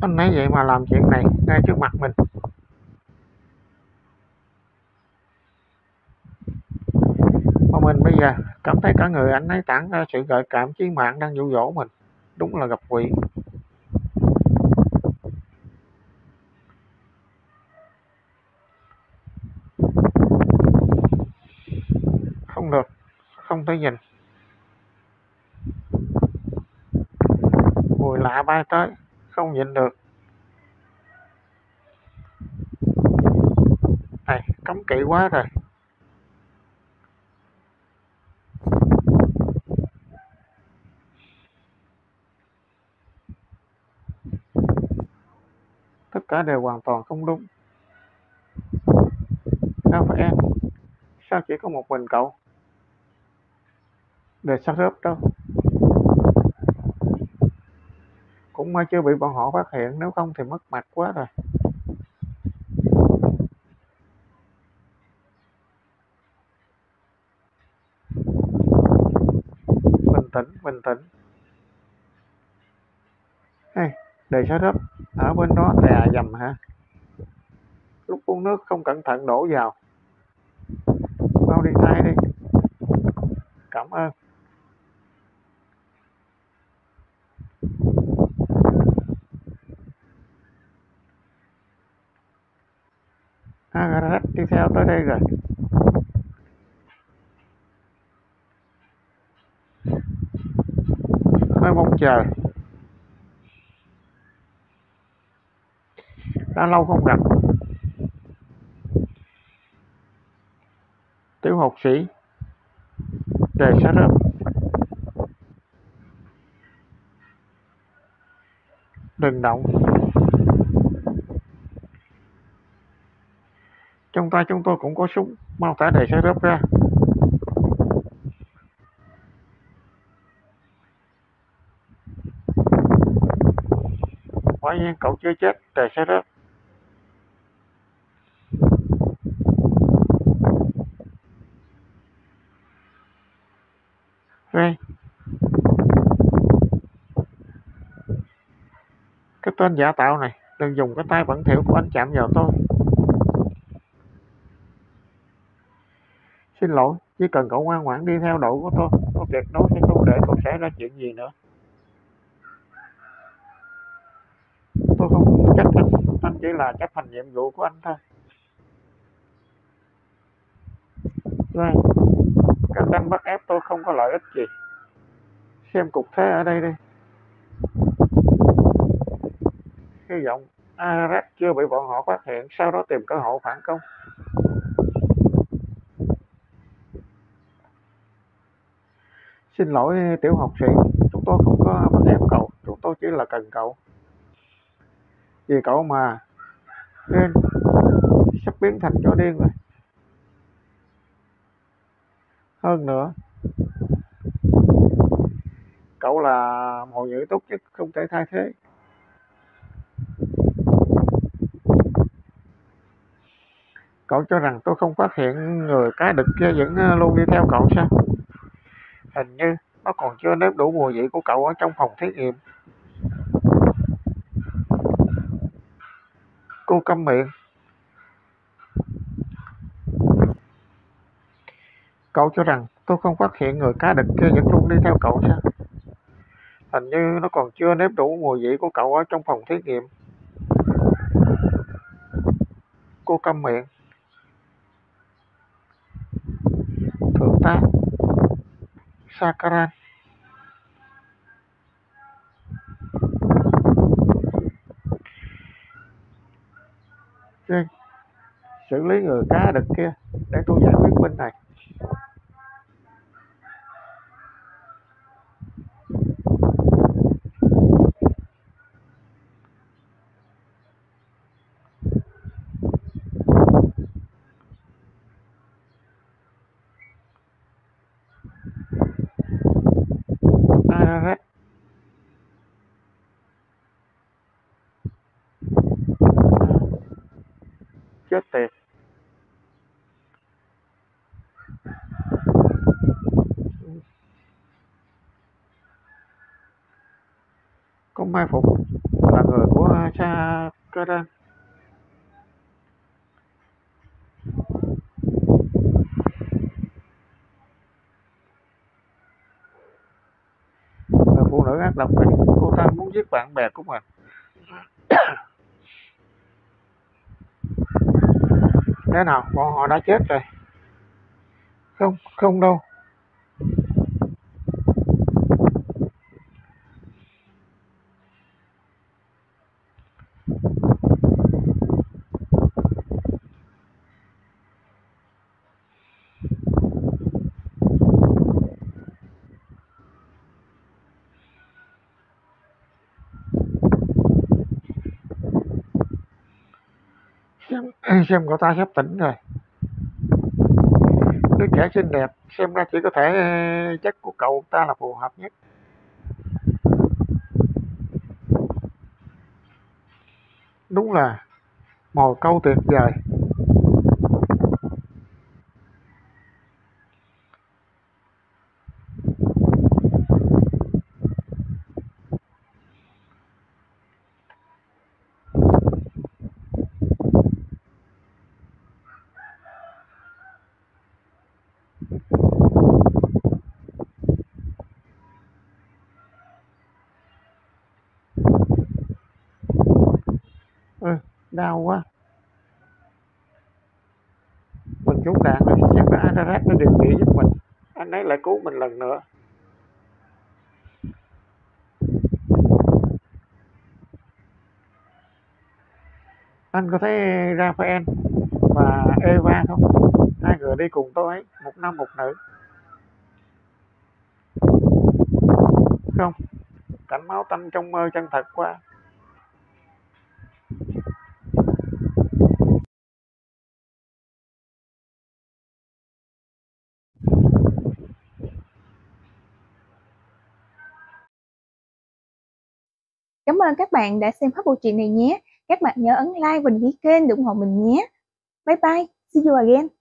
Anh ấy vậy mà làm chuyện này ngay trước mặt mình. Mà mình bây giờ cảm thấy cả người anh ấy tản ra sự gợi cảm chí mạng đang dụ dỗ mình. Đúng là gặp quỷ. Không được, không thể nhìn. Mùi lạ bay tới, không nhịn được. Này, cấm kỵ quá rồi. Tất cả đều hoàn toàn không đúng. Sao phải em? Sao chỉ có một mình cậu? Để sao rớp đâu. Cũng may chưa bị bọn họ phát hiện, nếu không thì mất mặt quá rồi. Bình tĩnh, bình tĩnh. Hey, để sao rớp. Ở bên đó tè dầm hả? Lúc uống nước không cẩn thận đổ vào. Mau đi thay đi. Cảm ơn. Agaret đi theo tới đây rồi. Hơi mong chờ. Đã lâu không gặp. Tiểu học sĩ. Đề sao rớp. Đừng động. Trong tay chúng tôi cũng có súng. Mau thả đề sao rớp ra. Quả nhiên cậu chưa chết. Đề sao rớp. Ray, cái tên giả tạo này, đừng dùng cái tay bẩn thỉu của anh chạm vào tôi. Xin lỗi, chỉ cần cậu ngoan ngoãn đi theo đội của tôi tuyệt đối sẽ không để cậu xảy ra chuyện gì nữa. Tôi không trách anh chỉ là chấp hành nhiệm vụ của anh thôi. Ray, các anh bắt ép tôi không có lợi ích gì. Xem cục thế ở đây đi. Hy vọng Ararat chưa bị bọn họ phát hiện, sau đó tìm cơ hội phản công. Xin lỗi tiểu học sĩ, chúng tôi không có bắt ép cậu, chúng tôi chỉ là cần cậu. Vì cậu mà nên sắp biến thành chó điên rồi. Hơn nữa, cậu là mồi nhử tốt nhất không thể thay thế. Cậu cho rằng tôi không phát hiện người cá đực kia vẫn luôn đi theo cậu sao? Hình như nó còn chưa nếm đủ mùi vị của cậu ở trong phòng thí nghiệm. Cô câm miệng. Cậu cho rằng tôi không phát hiện người cá đực kia vẫn luôn đi theo cậu sao? Hình như nó còn chưa nếm đủ mùi vị của cậu ở trong phòng thí nghiệm. Cô câm miệng. Thượng tá Sakaran. Riêng xử lý người cá đực kia để tôi giải quyết bên này. Ararat. Chết tiệt. Có mai phục. là người của Sakura. Người phụ nữ ác độc này, cô ta muốn giết bạn bè của mình. Thế nào, bọn họ đã chết rồi. Không, không đâu. Xem cậu ta sắp tỉnh rồi. Đứa trẻ xinh đẹp, xem ra chỉ có thể chất của cậu ta là phù hợp nhất. Đúng là mồi câu tuyệt vời. Ừ, đau quá. Mình trúng đạn rồi, xem ra Adarat nó điều trị giúp mình. Anh ấy lại cứu mình lần nữa. Anh có thấy Raphael và Eva không? Hai người đi cùng tôi ấy, một nam một nữ. Không, cảnh máu tanh trong mơ chân thật quá. Cảm ơn các bạn đã xem hết bộ truyện này nhé. Các bạn nhớ ấn like và đăng ký kênh để ủng hộ mình nhé. Bye bye, see you again.